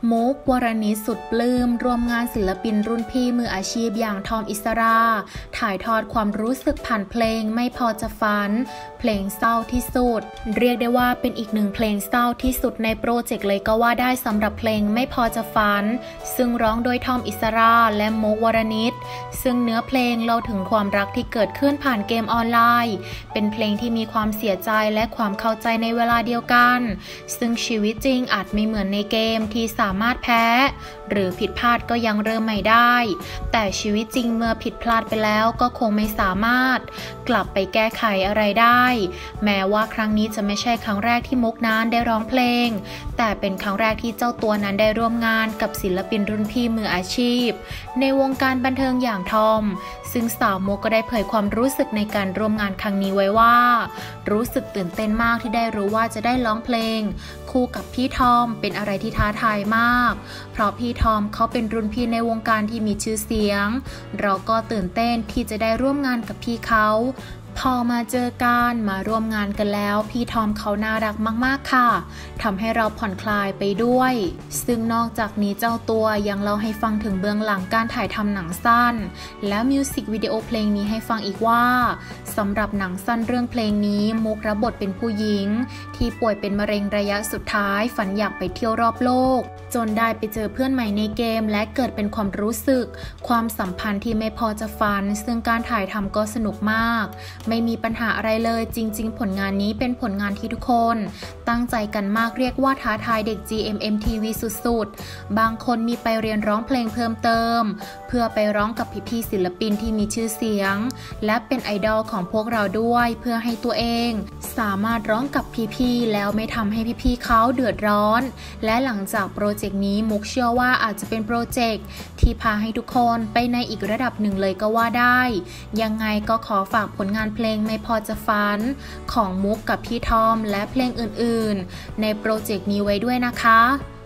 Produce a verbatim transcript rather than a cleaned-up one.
มุก วรณิช สุดปลื้มร่วมงานศิลปินรุ่นพี่มืออาชีพอย่างทอมอิสราถ่ายทอดความรู้สึกผ่านเพลงไม่พอจะฝันเพลงเศร้าที่สุดเรียกได้ว่าเป็นอีกหนึ่งเพลงเศร้าที่สุดในโปรเจกต์เลยก็ว่าได้สำหรับเพลงไม่พอจะฝันซึ่งร้องโดยทอมอิสราและมุก วรณิช ซึ่งเนื้อเพลงเล่าถึงความรักที่เกิดขึ้นผ่านเกมออนไลน์เป็นเพลงที่มีความเสียใจและความเข้าใจในเวลาเดียวกันซึ่งชีวิตจริงอาจไม่เหมือนในเกมที่สามารถแพ้หรือผิดพลาดก็ยังเริ่มใหม่ได้แต่ชีวิตจริงเมื่อผิดพลาดไปแล้วก็คงไม่สามารถกลับไปแก้ไขอะไรได้แม้ว่าครั้งนี้จะไม่ใช่ครั้งแรกที่มุกนั้นได้ร้องเพลงแต่เป็นครั้งแรกที่เจ้าตัวนั้นได้ร่วมงานกับศิลปินรุ่นพี่มืออาชีพในวงการบันเทิงอย่างทอมซึ่งสาวมุกก็ได้เผยความรู้สึกในการร่วมงานครั้งนี้ไว้ว่ารู้สึกตื่นเต้นมากที่ได้รู้ว่าจะได้ร้องเพลงคู่กับพี่ทอมเป็นอะไรที่ท้าทายมากเพราะพี่ทอมเขาเป็นรุ่นพี่ในวงการที่มีชื่อเสียงเราก็ตื่นเต้นที่จะได้ร่วมงานกับพี่เขาพอมาเจอกันมาร่วมงานกันแล้วพี่ทอมเขาน่ารักมากๆค่ะทำให้เราผ่อนคลายไปด้วยซึ่งนอกจากนี้เจ้าตัวยังเล่าให้ฟังถึงเบื้องหลังการถ่ายทำหนังสั้นและมิวสิกวิดีโอเพลงนี้ให้ฟังอีกว่าสำหรับหนังสั้นเรื่องเพลงนี้มุกรับบทเป็นผู้หญิงที่ป่วยเป็นมะเร็งระยะสุดท้ายฝันอยากไปเที่ยวรอบโลกจนได้ไปเจอเพื่อนใหม่ในเกมและเกิดเป็นความรู้สึกความสัมพันธ์ที่ไม่พอจะฝันซึ่งการถ่ายทำก็สนุกมากไม่มีปัญหาอะไรเลยจริงๆผลงานนี้เป็นผลงานที่ทุกคนตั้งใจกันมากเรียกว่าท้าทายเด็ก จี เอ็ม เอ็ม ที วี สุดๆบางคนมีไปเรียนร้องเพลงเพิ่มเติมเพื่อไปร้องกับพี่ๆศิลปินที่มีชื่อเสียงและเป็นไอดอลของพวกเราด้วยเพื่อให้ตัวเองสามารถร้องกับพี่ๆแล้วไม่ทำให้พี่ๆเขาเดือดร้อนและหลังจากโปรเจกต์นี้มุกเชื่อว่าอาจจะเป็นโปรเจกต์ที่พาให้ทุกคนไปในอีกระดับหนึ่งเลยก็ว่าได้ยังไงก็ขอฝากผลงานเพลงไม่พอจะฝันของมุกกับพี่ทอมและเพลงอื่นๆในโปรเจกต์นี้ไว้ด้วยนะคะ